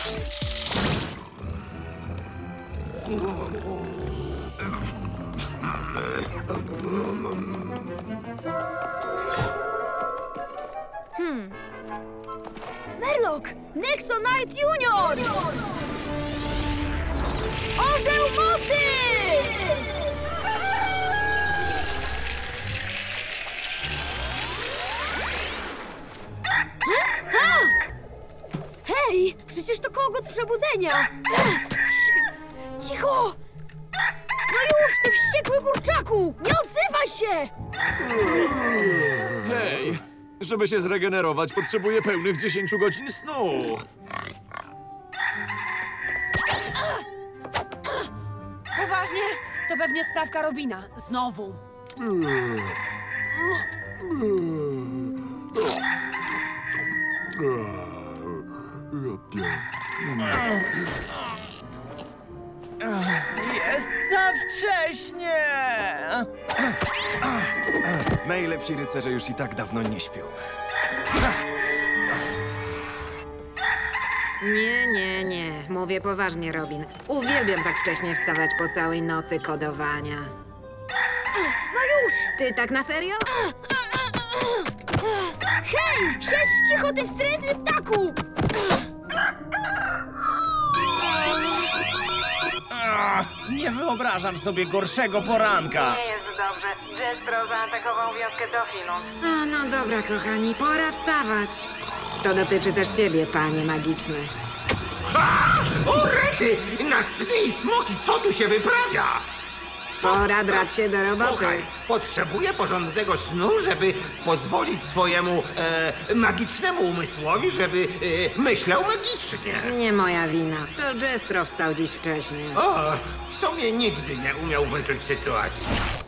Murloc! Nexo Knight Junior! Orzeł mocy! Hej! Przecież to kogut przebudzenia! Cicho! No już, ty wściekły kurczaku! Nie odzywaj się! Hej! Żeby się zregenerować, potrzebuję pełnych 10 godzin snu. Poważnie? To pewnie sprawka Robina. Znowu. Jest za wcześnie! Najlepsi rycerze już i tak dawno nie śpią. Nie. Mówię poważnie, Robin. Uwielbiam tak wcześnie wstawać po całej nocy kodowania. No już! Ty tak na serio? Hej! Siedź cicho, ty wstrętny ptaku! Nie wyobrażam sobie gorszego poranka. Nie jest dobrze. Jespro zaatakował wioskę Dofinund. A no dobra, kochani, pora wstawać. To dotyczy też ciebie, panie magiczny. O, rety! Na sny i smoki, co tu się wyprawia? Pora brać się do roboty. Słuchaj, potrzebuję porządnego snu, żeby pozwolić swojemu magicznemu umysłowi, żeby myślał magicznie. Nie moja wina. To Jestro wstał dziś wcześniej. O, w sumie nigdy nie umiał wyczuć sytuacji.